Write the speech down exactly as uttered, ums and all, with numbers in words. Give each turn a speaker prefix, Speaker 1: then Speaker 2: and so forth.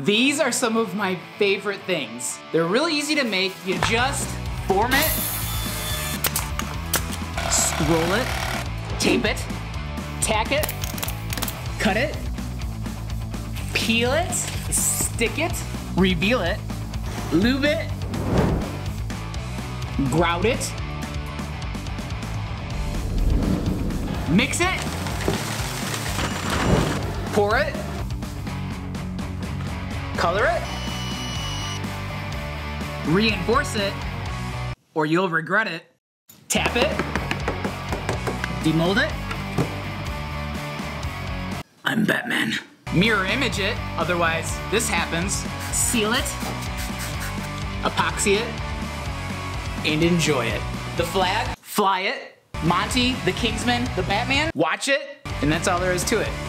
Speaker 1: These are some of my favorite things. They're really easy to make. You just form it, scroll it, tape it, tack it, cut it, peel it, stick it, reveal it, lube it, grout it, mix it, pour it, color it, reinforce it, or you'll regret it, tap it, demold it. I'm Batman. Mirror image it, otherwise this happens. Seal it, epoxy it, and enjoy it. The flag, fly it, Monty, the Kingsman, the Batman, watch it, and that's all there is to it.